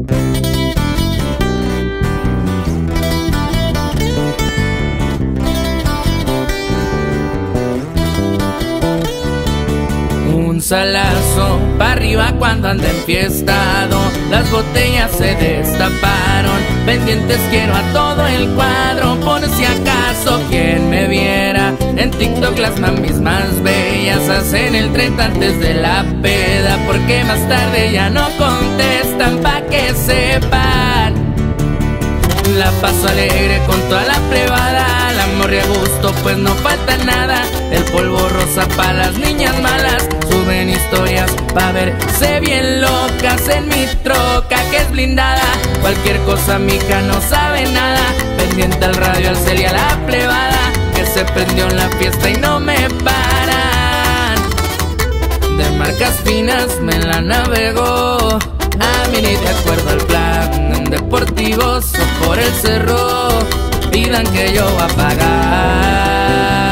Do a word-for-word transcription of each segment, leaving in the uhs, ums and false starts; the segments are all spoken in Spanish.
Un salazo pa' arriba cuando anda enfiestado, las botellas se destaparon, pendientes quiero a todo el cuadro, por si acaso quien me viera. En TikTok las mamis más bellas hacen el treinta antes de la peda, porque más tarde ya no contestan, pa' que sepan. La paso alegre con toda la plebada, la morre a gusto pues no falta nada. El polvo rosa pa' las niñas malas, suben historias pa' verse bien locas en mi troca que es blindada. Cualquier cosa mica no sabe nada, pendiente al radio, al cel y a la plebada, que se prendió en la fiesta y no me paran. De marcas finas me la navego, a mí ni de acuerdo al plan, en deportivos o por el cerro, pidan que yo voy a pagar.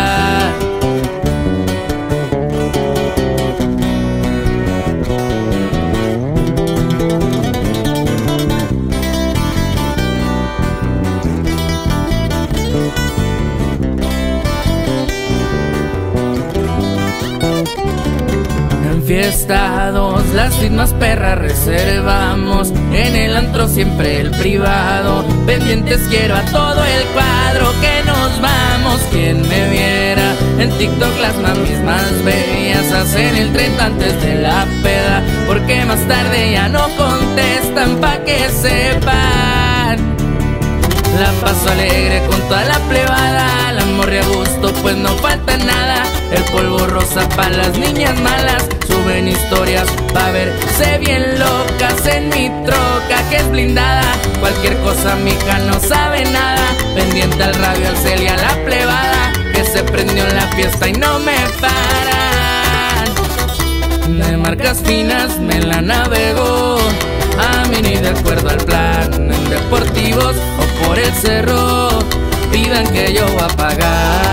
Enfiestados, las mismas perras reservamos, en el antro siempre el privado, pendientes quiero a todo el cuadro, que nos vamos quien me viera. En TikTok las mamis más bellas hacen el treinta antes de la peda, porque más tarde ya no contestan, pa' que sepan. La paso alegre con toda la plebada, la morre a gusto pues no falta nada. El polvo rosa pa' las niñas malas, suben historias pa' verse bien locas en mi troca que es blindada. Cualquier cosa mica no sabe nada, pendiente al radio, al cel y a la plebada, que se prendió en la fiesta y no me paran. De marcas finas me la navego, a mí ni de acuerdo al plan, en deportivos o por el cerro, pidan que yo voy a pagar.